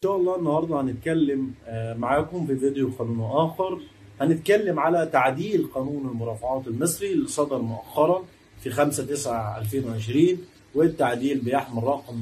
شاء الله النهارده هنتكلم معاكم في فيديو قانوني آخر. هنتكلم على تعديل قانون المرافعات المصري اللي صدر مؤخرا في 5/9/2020، والتعديل بيحمل رقم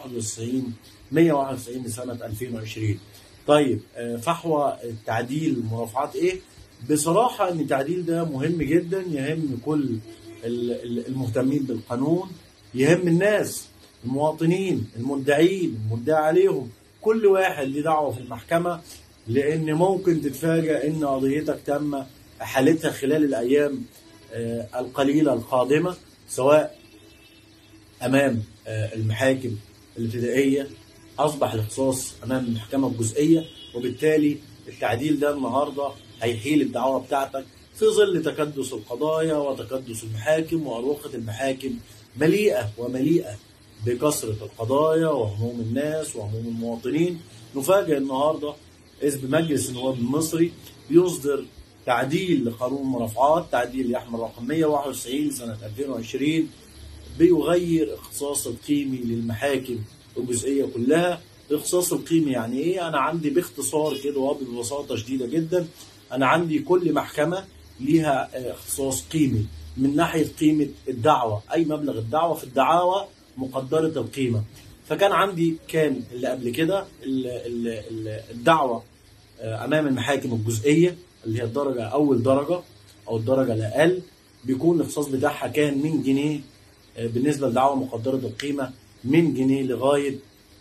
191 لسنة 2020. طيب فحوى التعديل المرافعات ايه؟ بصراحة ان التعديل ده مهم جدا، يهم كل المهتمين بالقانون، يهم الناس المواطنين المدعين المدعى عليهم، كل واحد ليه دعوه في المحكمه، لان ممكن تتفاجأ ان قضيتك تم احالتها خلال الايام القليله القادمه، سواء امام المحاكم الابتدائيه، اصبح الاختصاص امام المحكمه الجزئيه، وبالتالي التعديل ده النهارده هيحيل الدعوه بتاعتك في ظل تكدس القضايا وتكدس المحاكم واروقه المحاكم مليئه بكثرة القضايا وهموم الناس وهموم المواطنين. نفاجئ النهارده إذ بمجلس النواب المصري يصدر تعديل لقانون المرافعات، تعديل يحمل رقم 191 سنة 2020، بيغير اختصاص القيمي للمحاكم الجزئية كلها. الاختصاص القيمي يعني ايه؟ انا عندي باختصار كده وببساطة شديدة جدا، انا عندي كل محكمة ليها اختصاص قيمي من ناحية قيمة الدعوة، اي مبلغ الدعوة في الدعاوى مقدرة القيمة. فكان عندي اللي قبل كده الدعوة أمام المحاكم الجزئية اللي هي أول درجة أو الدرجة الأقل، بيكون الاختصاص بتاعها كان من جنيه بالنسبة لدعوة مقدرة القيمة من جنيه لغاية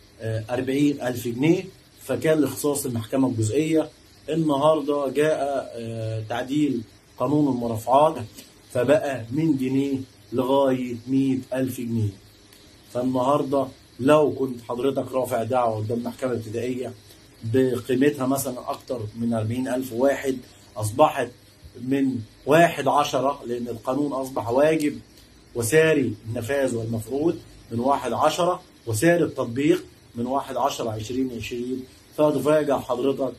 40,000 جنيه. فكان الاختصاص المحكمة الجزئية. النهاردة جاء تعديل قانون المرافعات فبقى من جنيه لغاية 100,000 جنيه. فالنهارده لو كنت حضرتك رافع دعوة قدام محكمة ابتدائية بقيمتها مثلا أكتر من 40,000 واحد، أصبحت من 1/10، لأن القانون أصبح واجب وساري النفاذ والمفعول من 1/10، وساري التطبيق من 1/10/2020. فتفاجأ حضرتك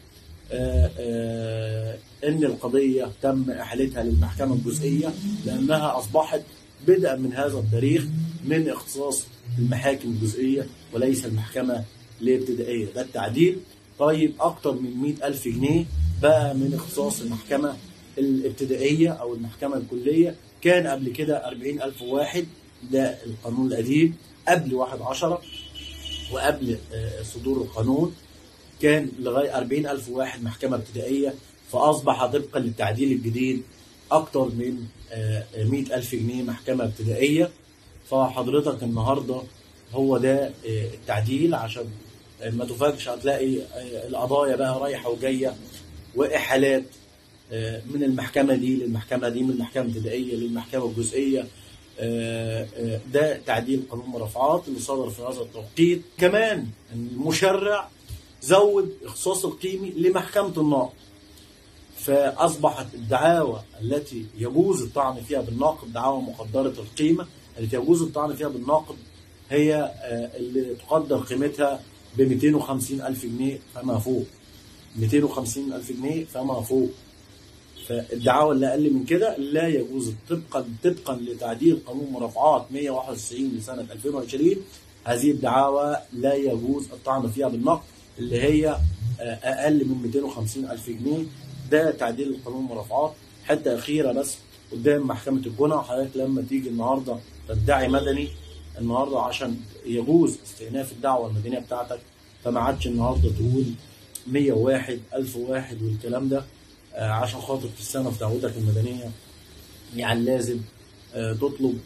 إن القضية تم إحالتها للمحكمة الجزئية، لأنها أصبحت بدءا من هذا التاريخ من اختصاص المحاكم الجزئية وليس المحكمة الابتدائية. ده التعديل. طيب أكتر من 100,000 جنيه بقى من اختصاص المحكمة الابتدائية أو المحكمة الكلية. كان قبل كده 40,000 واحد، ده القانون القديم قبل 1/10 وقبل صدور القانون، كان لغاية 40,000 واحد محكمة ابتدائية. فأصبح طبقا للتعديل الجديد أكتر من 100,000 جنيه محكمة ابتدائية. فحضرتك النهارده هو ده التعديل، عشان ما تفاجئش هتلاقي القضايا بقى رايحة وجاية وإحالات من المحكمة دي للمحكمة دي، من المحكمة الابتدائية للمحكمة الجزئية. ده تعديل قانون المرافعات اللي صدر في هذا التوقيت. كمان المشرع زود اختصاص القيمي لمحكمة النقض، فأصبحت الدعاوى التي يجوز الطعن فيها بالناقض، دعاوى مقدرة القيمة التي يجوز الطعن فيها بالناقض، هي اللي تقدر قيمتها ب 250,000 جنيه فما فوق. 250,000 جنيه فما فوق. فالدعاوى اللي أقل من كده لا يجوز طبقا لتعديل قانون مرافعات 191 لسنة 2020. هذه الدعاوى لا يجوز الطعن فيها بالنقض اللي هي أقل من 250,000 جنيه. ده تعديل قانون المرافعات. حتة أخيرة بس قدام محكمة الجنح، حضرتك لما تيجي النهارده تدعي مدني النهارده عشان يجوز استئناف الدعوة المدنية بتاعتك، فما عادش النهارده تقول 101 1000 واحد والكلام ده عشان خاطر في السنة في دعوتك المدنية. يعني لازم تطلب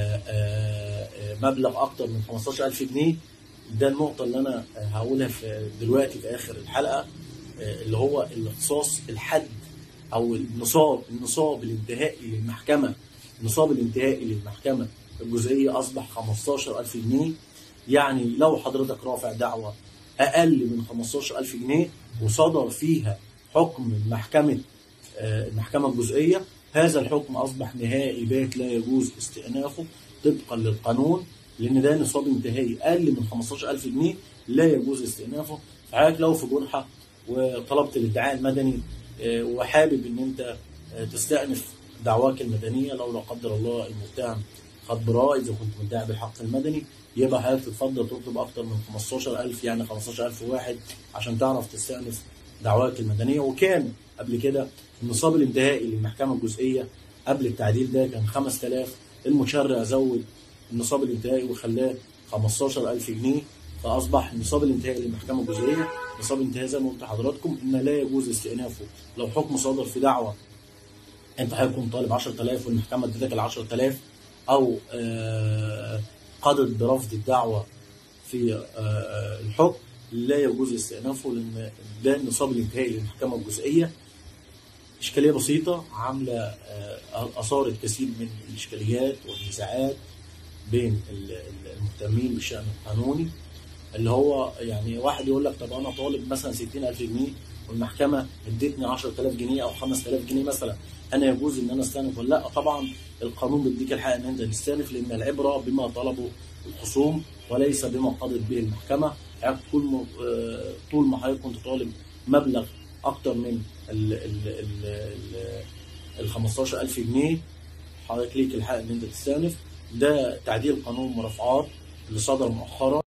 مبلغ أكتر من 15,000 جنيه. ده النقطة اللي أنا هقولها دلوقتي في آخر الحلقة، اللي هو الاختصاص الحد أو النصاب الانتهائي للمحكمة. النصاب الانتهائي للمحكمة الجزئية أصبح 15,000 جنيه. يعني لو حضرتك رافع دعوة أقل من 15,000 جنيه وصدر فيها حكم المحكمة الجزئية، هذا الحكم أصبح نهائي بات لا يجوز استئنافه طبقا للقانون، لأن ده نصاب انتهائي أقل من 15,000 جنيه لا يجوز استئنافه. فحضرتك لو في جنحة وطلبت الادعاء المدني وحابب إن أنت تستأنف دعواك المدنية، لو لا قدر الله المتهم خد براءة اذا كنت مدعي بالحق المدني، يبقى حضرتك تتفضل تطلب اكتر من 15,000 يعني 15,000 واحد عشان تعرف تستأنف دعواك المدنيه. وكان قبل كده النصاب الانتهائي للمحكمه الجزئيه قبل التعديل ده كان 5000، المشرع زود النصاب الانتهائي وخلاه 15,000 جنيه، فاصبح النصاب الانتهائي للمحكمه الجزئيه نصاب انتهائي زي ما قلت لحضراتكم ان لا يجوز استئنافه لو حكم صادر في دعوه انت هيكون طالب 10,000 والمحكمه ادتك ال 10,000، او قضت برفض الدعوه في الحكم، لا يجوز استئنافه لان ده النصاب الانتهائي للمحكمه الجزئيه. اشكاليه بسيطه عامله اثارت كثير من الاشكاليات والنزاعات بين المهتمين بالشأن القانوني، اللي هو يعني واحد يقول لك طب انا طالب مثلا 60,000 جنيه والمحكمه ادتني 10,000 جنيه او 5,000 جنيه مثلا، انا يجوز ان انا استأنف ولا لا؟ طبعا القانون بيديك الحق ان انت تستأنف، لان العبره بما طلبه الخصوم وليس بما قضت به المحكمه. يعني طول ما حضرتك كنت طالب مبلغ اكتر من ال 15,000 جنيه حضرتك ليك الحق ان انت تستأنف. ده تعديل قانون المرافعات اللي صدر مؤخرا.